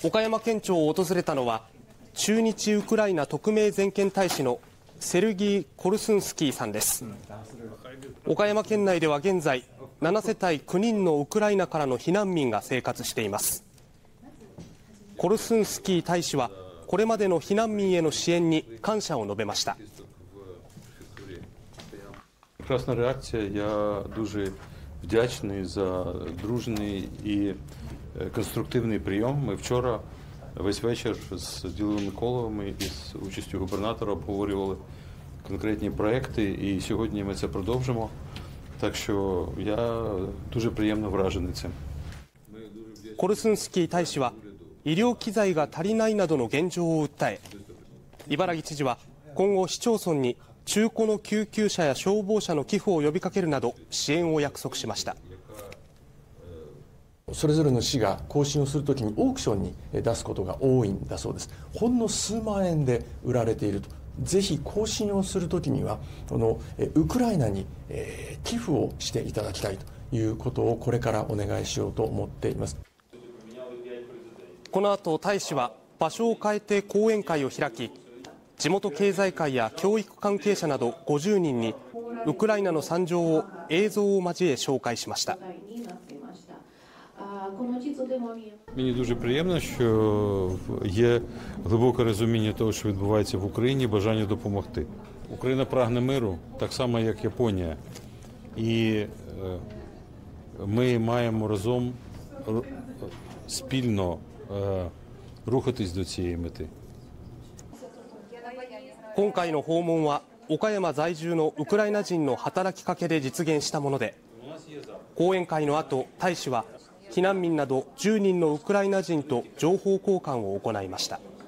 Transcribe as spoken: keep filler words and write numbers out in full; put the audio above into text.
岡山県庁を訪れたのは駐日ウクライナ特命全権大使のセルギー・コルスンスキーさんです。岡山県内では現在ななせたいきゅうにんのウクライナからの避難民が生活しています。コルスンスキー大使はこれまでの避難民への支援に感謝を述べました。 Прекрасна реакція. Я дуже вдячний за дружний і конструктивний прийом. Ми вчора весь вечір з діловими колами і з участю губернатора обговорювали конкретні проекти, і сьогодні ми це продовжимо. Так що я дуже приємно вражений цим. コルスンスキー大使は医療機材が足りないなどの現状を訴え、茨城知事は今後市町村に中古の救急車や消防車の寄付を呼びかけるなど支援を約束しました。 それぞれの市が更新をするときにオークションに出すことが多いんだそうです。ほんの数万円で売られていると。ぜひ更新をするときにはこのウクライナに寄付をしていただきたいということをこれからお願いしようと思っています。 この後大使は場所を変えて講演会を開き、地元経済界や教育関係者などごじゅうにんにウクライナの惨状を映像を交え紹介しました。 Мені дуже приємно, що є глибоке розуміння того, що відбувається в Україні, бажання допомогти. Україна прагне миру, так само, як Японія. І ми маємо разом спільно рухатись до цієї мети. 今回の訪問は岡山在住のウクライナ人の働きかけで実現したもので、講演会の後、大使は避難民などじゅうにんのウクライナ人と情報交換を行いました。